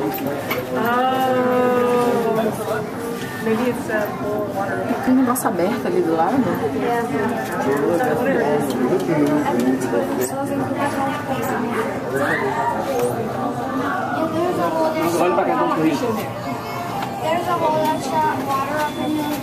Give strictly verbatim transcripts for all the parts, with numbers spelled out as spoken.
Maybe it's uh, more water. Tem um negócio aberto ali do lado? Yeah. There's a hole that shot water up in there.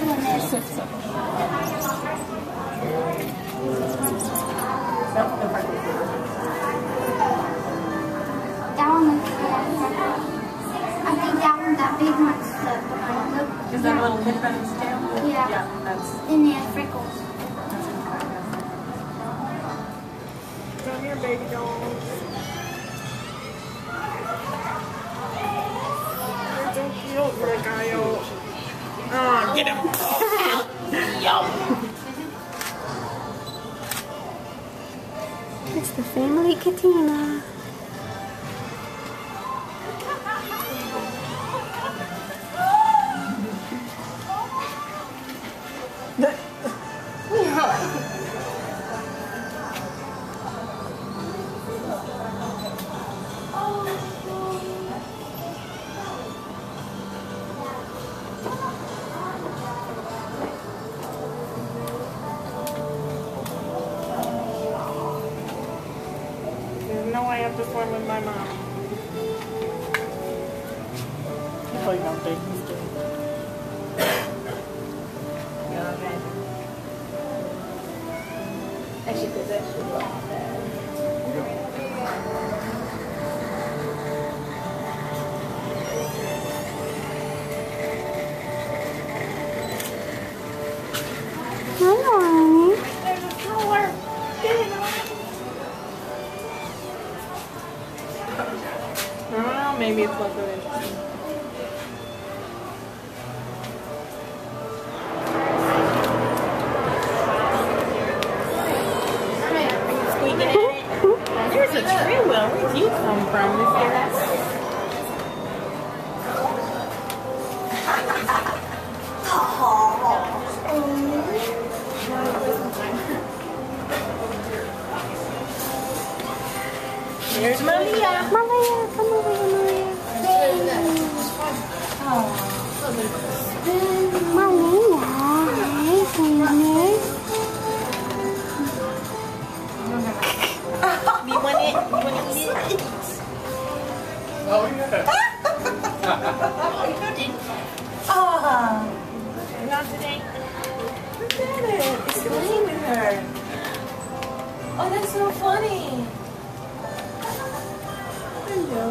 That one looks good. I think that one, that big one's the one. Look. Is that a little nip on its tail? Yeah. Yeah, that's. And they have freckles. Come here, baby doll. You're so cute, Ricayo. Oh, get him. Yum. It's the family Katina. No, I have to swim with my mom. It's like no big mistake. Actually, because that should go out there. Hello. There's a stroller. Get it on. I don't know, maybe it's less of interesting. There's a tree wheel. Where'd you come from, Mister Here's Malia. Malia, come over here, Malia. Malia, hey, sweetie. You want it? You want to eat it? Oh, yeah. Oh, not today. Look at it. It's playing with her. Oh, that's so funny. Hello.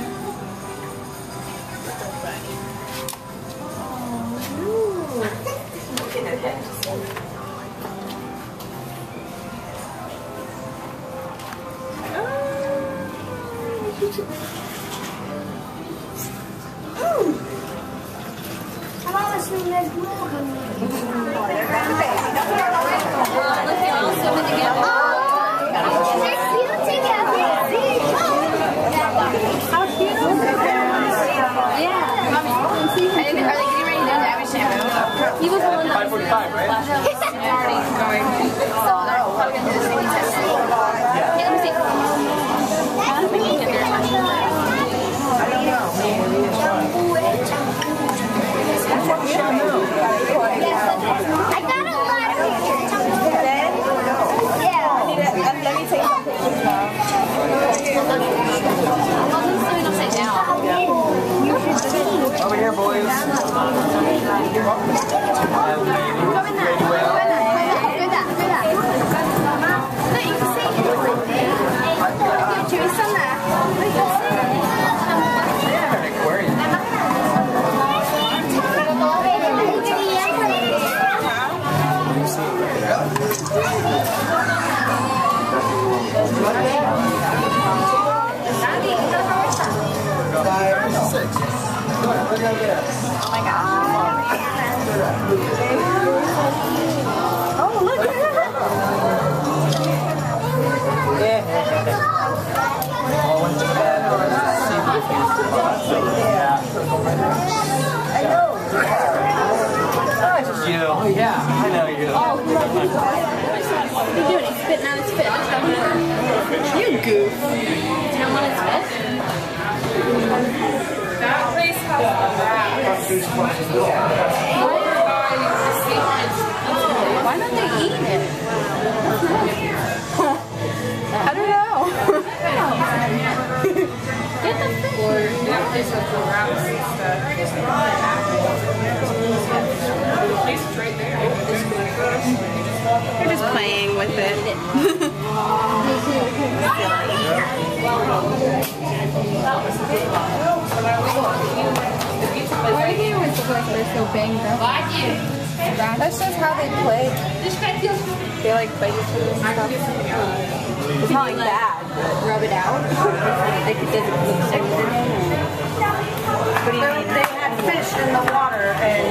So funny. Oh, look at her head. He was the one that five forty-five, right? already going. So they're probably going to do this thing test. Yeah, let me see. I got a lot of pictures. Yeah. Let me take some pictures now. Over here, boys. Oh, look at her. I know. Oh, it's just you. Oh, yeah. I know you. Oh, what are you doing? He's spitting out his spit. You goof. Do you not want his spit? Why don't they eat it? I don't know. Get the fish. Or there's a wraps and stuff. At least it's right there. They're just playing with it. Why do they always look like they're so banged up? That's just how they play. They like bite each other and stuff. It's not like that. Rub it out. Like it doesn't look sick. What do you mean? They had fish in the water and...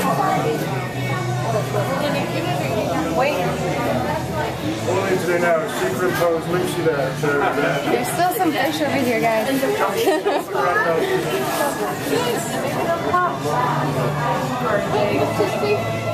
Wait. Only today now, secret pose links you there. To that. There's still some fish over here, guys.